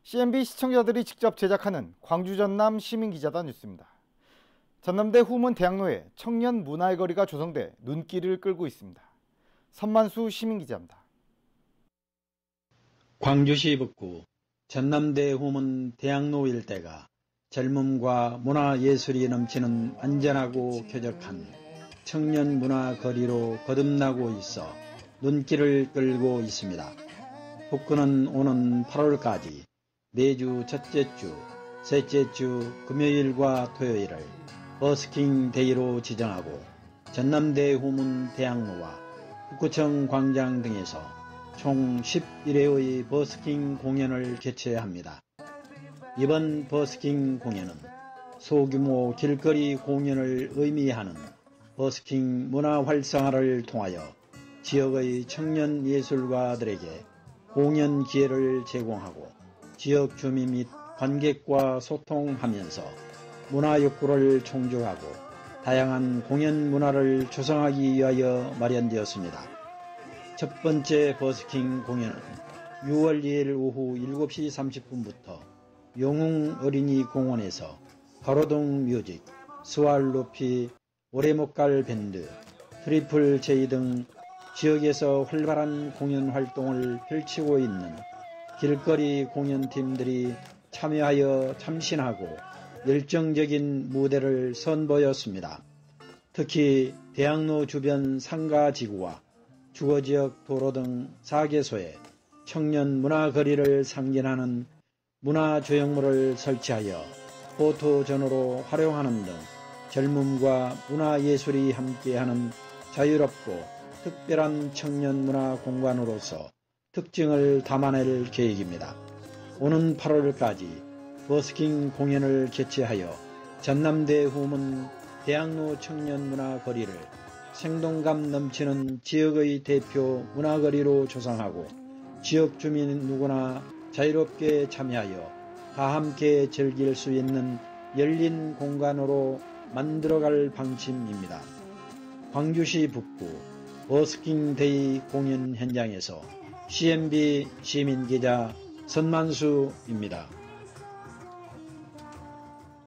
CNB 시청자들이 직접 제작하는 광주 전남 시민기자단 뉴스입니다. 전남대 후문 대학로에 청년 문화의 거리가 조성돼 눈길을 끌고 있습니다. 선만수 시민기자입니다. 광주시 북구 전남대 후문 대학로 일대가 젊음과 문화예술이 넘치는 안전하고 쾌적한 청년 문화 거리로 거듭나고 있어 눈길을 끌고 있습니다. 북구는 오는 8월까지 매주 첫째 주, 셋째 주 금요일과 토요일을 버스킹 데이로 지정하고 전남대 후문 대학로와 북구청 광장 등에서 총 11회의 버스킹 공연을 개최합니다. 이번 버스킹 공연은 소규모 길거리 공연을 의미하는 버스킹 문화 활성화를 통하여 지역의 청년 예술가들에게 공연 기회를 제공하고 지역 주민 및 관객과 소통하면서 문화 욕구를 충족하고 다양한 공연 문화를 조성하기 위하여 마련되었습니다. 첫 번째 버스킹 공연은 6월 2일 오후 7시 30분부터 영웅 어린이 공원에서 가로등 뮤직, 스왈루피, 오래 못 갈 밴드, 트리플 J 등 지역에서 활발한 공연 활동을 펼치고 있는 길거리 공연팀들이 참여하여 참신하고 열정적인 무대를 선보였습니다. 특히 대학로 주변 상가지구와 주거지역 도로 등 4개소에 청년 문화거리를 상징하는 문화조형물을 설치하여 포토전으로 활용하는 등 젊음과 문화예술이 함께하는 자유롭고 특별한 청년 문화 공간으로서 특징을 담아낼 계획입니다. 오는 8월까지 버스킹 공연을 개최하여 전남대 후문 대학로 청년 문화 거리를 생동감 넘치는 지역의 대표 문화거리로 조성하고 지역 주민 누구나 자유롭게 참여하여 다 함께 즐길 수 있는 열린 공간으로 만들어갈 방침입니다. 광주시 북구 버스킹 데이 공연 현장에서 CNB 시민기자 선만수입니다.